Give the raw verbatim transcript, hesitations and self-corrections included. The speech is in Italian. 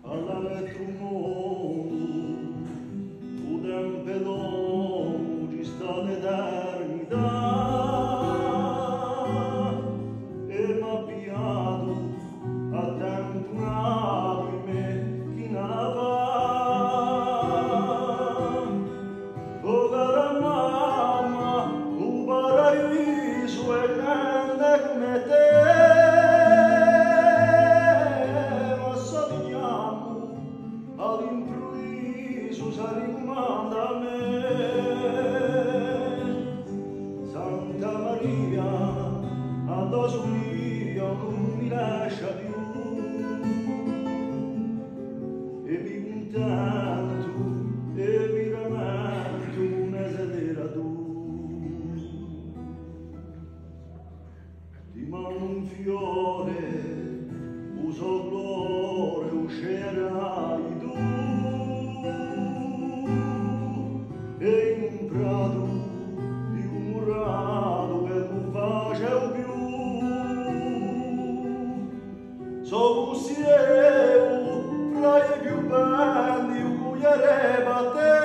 alla letto un mondo, tu tempe l'uomo ci sta l'eternità, e m'ha avviato a tempo nato in me chi ne fa. Oh cara mamma, un paradiso è grande come te, all'improvviso si ricomanda a me. Santa Maria, addosso mio non mi lascia più, e mi contento e mi rammento una sedera tu. Ti mando un fiore, uso glore, uscerai tu, e in un prato di un murato che non facevo più. So gusti fra i più belli, ugugliare a te.